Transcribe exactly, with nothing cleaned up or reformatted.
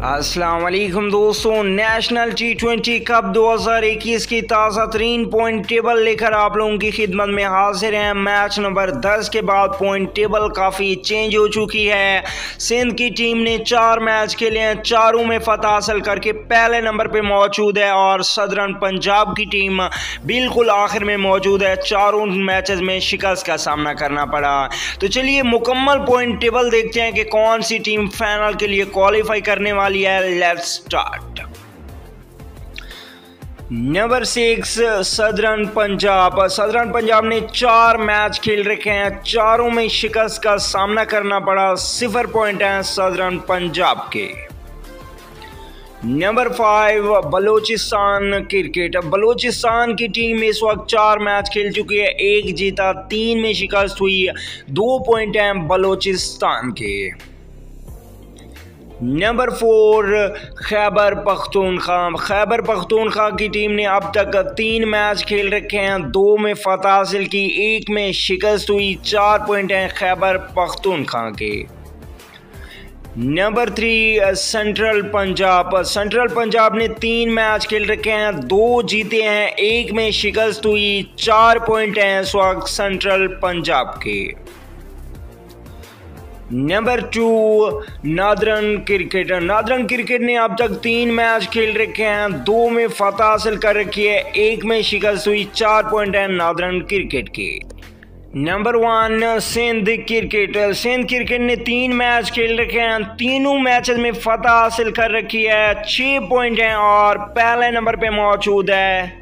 अस्सलाम वालेकुम दोस्तों, नेशनल टी ट्वेंटी कप दो हज़ार इक्कीस की ताज़ा तरीन पॉइंट टेबल लेकर आप लोगों की खिदमत में हाजिर हैं। मैच नंबर दस के बाद पॉइंट टेबल काफ़ी चेंज हो चुकी है। सिंध की टीम ने चार मैच खेले हैं, चारों में फतह हासिल करके पहले नंबर पे मौजूद है और सदरन पंजाब की टीम बिल्कुल आखिर में मौजूद है। चारों मैचेस में शिकस्त का सामना करना पड़ा। तो चलिए मुकम्मल पॉइंट टेबल देखते हैं कि कौन सी टीम फाइनल के लिए क्वालिफाई करने वाली है। Let's start. Number six southern Punjab. Southern Punjab ने चार मैच खेल रखे हैं, चारों में शिकस्त का सामना करना पड़ा। सिफर पॉइंट हैं सदरन पंजाब के। Number five Balochistan cricket. Balochistan की टीम इस वक्त चार मैच खेल चुकी है, एक जीता तीन में शिकस्त हुई। दो पॉइंट हैं बलोचिस्तान के। Number four Khyber Pakhtunkhwa. खैबर पख्तूनख्वा की टीम ने अब तक तीन मैच खेल रखे हैं, दो में फतह हासिल की, एक में शिकस्त हुई। चार पॉइंट हैं खैबर पख्तूनख्वा के। Number three central Punjab. Central Punjab ने तीन मैच खेल रखे हैं, दो जीते हैं, एक में शिकस्त हुई। चार पॉइंट हैं इस वक्त सेंट्रल पंजाब के। Number two northern cricket. Northern cricket ने अब तक तीन मैच खेल रखे हैं, दो में फतह हासिल कर रखी है, एक में शिकस्त हुई। चार पॉइंट है नादरन क्रिकेट के। Number one Sindh cricket. Sindh cricket ने तीन मैच खेल रखे हैं, तीनों मैचेस में फतह हासिल कर रखी है। छः पॉइंट हैं और पहले नंबर पे मौजूद है